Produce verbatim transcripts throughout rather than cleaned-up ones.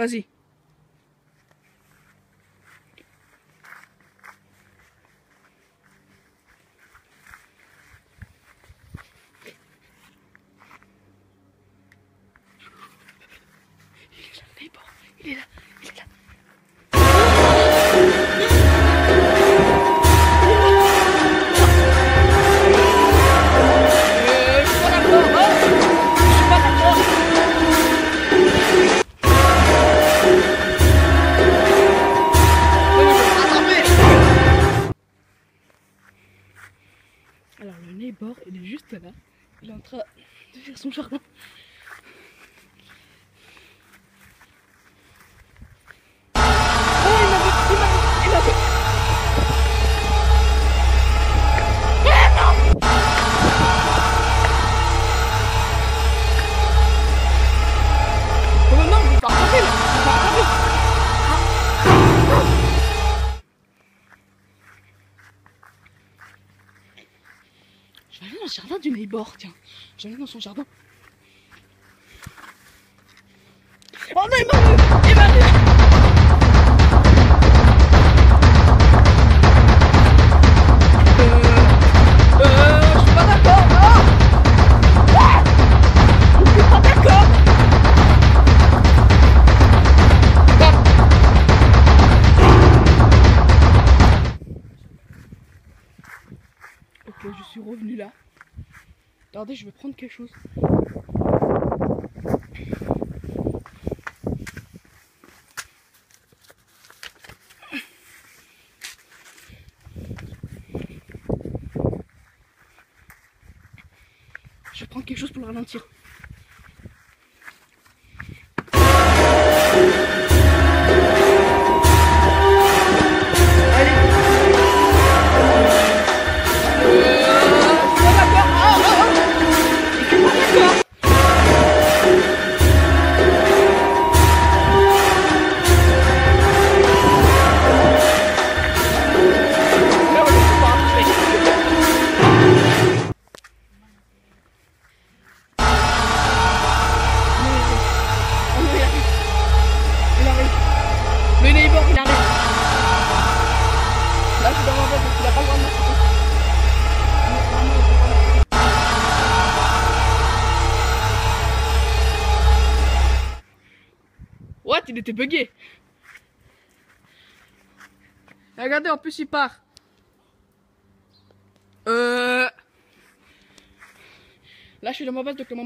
Vas-y. Il est là, il est là, il est là. Alors le neighbor, il est juste là, il est en train de faire son jardin. Oh, il m'a vu, il m'a vu, il m'a vu. Eh non! Oh non, je vais pas rattraper là, je vais pas rattraper. Je vais aller dans le jardin du neighbor, tiens. Je vais aller dans son jardin. Oh non, il m'a vu! Il m'a vu! Euh... Euh... Je suis pas d'accord, non! Ah! Je suis pas d'accord! Ok, je suis revenu là. Attendez, je vais prendre quelque chose. Je vais prendre quelque chose pour le ralentir. Le neighbor il arrive. Là je suis dans ma boîte donc il a pas le droit de m'attraper. What? Il était bugué. Regardez, en plus il part. Euh... Là je suis dans ma base donc le moment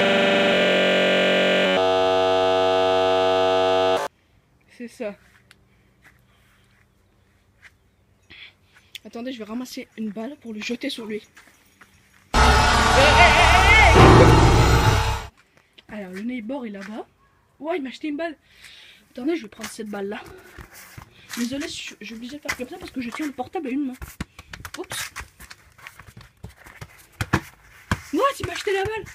c'est ça. Attendez, je vais ramasser une balle pour le jeter sur lui. Alors le neighbor est là-bas. Ouais, il m'a acheté une balle. Attendez, je vais prendre cette balle là. Désolé, je suis obligé de faire comme ça parce que je tiens le portable à une main. Oups. Moi, il m'a acheté la balle.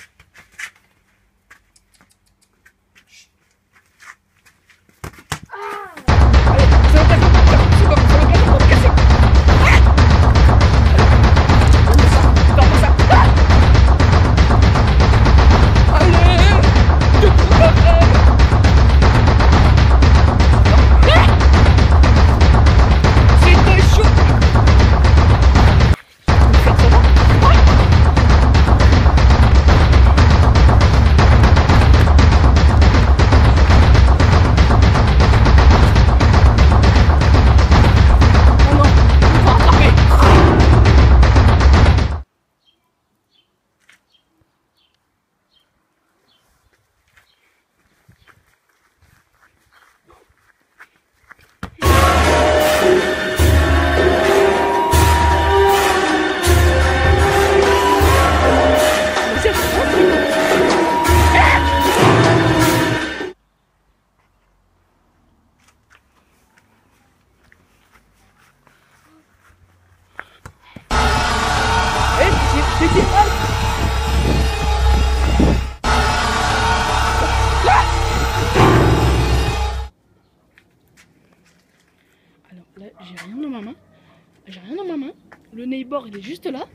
Alors là, j'ai rien dans ma main. J'ai rien dans ma main. Le neighbor, il est juste là.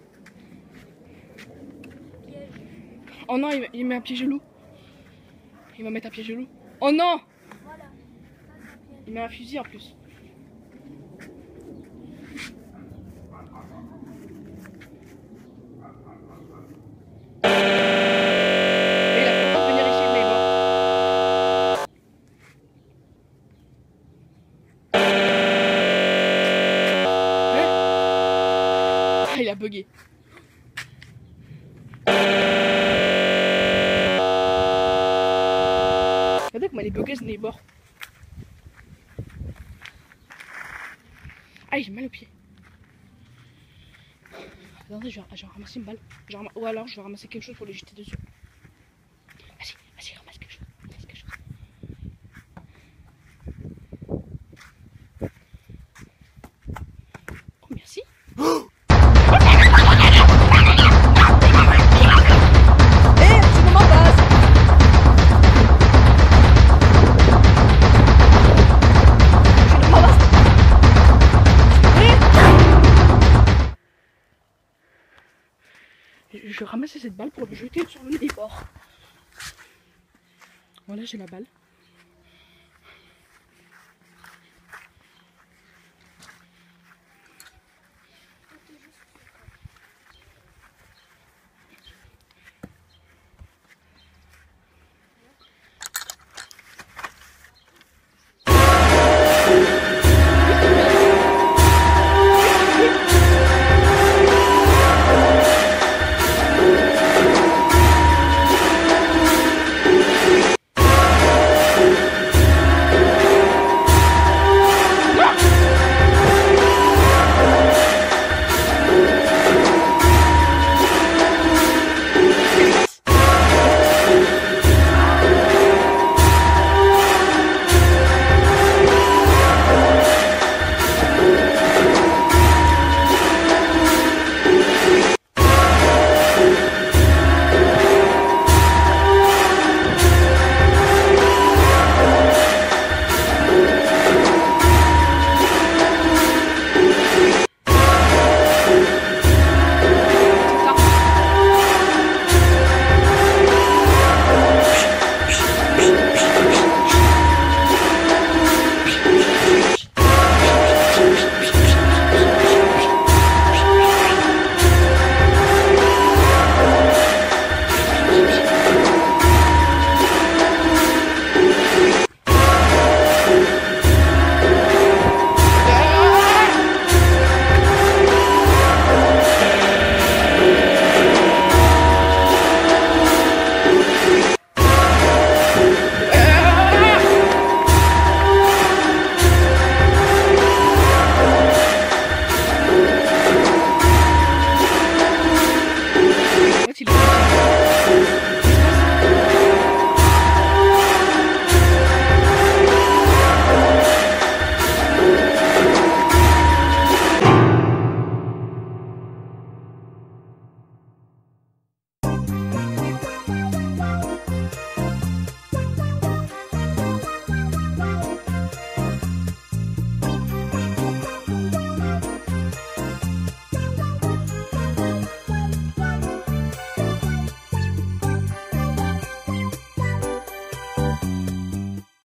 Oh non, il, il met un pied gelou. Il va mettre un pied gelou. Oh non! Il met un fusil en plus. Et il a pas le temps de venir ici, mais bon. Hein? Ah, il a bugué. Regardez comment il est bugué ce neighbor. Ah, j'ai mal au pied. Attendez, je vais, je vais ramasser une balle. Je vais ram... Ou alors je vais ramasser quelque chose pour le jeter dessus. Vas-y, vas-y, ramasse quelque chose. Ramasse quelque chose. Oh, merci. Oh je vais ramasser cette balle pour le jeter sur le neighbor. Voilà, j'ai la balle.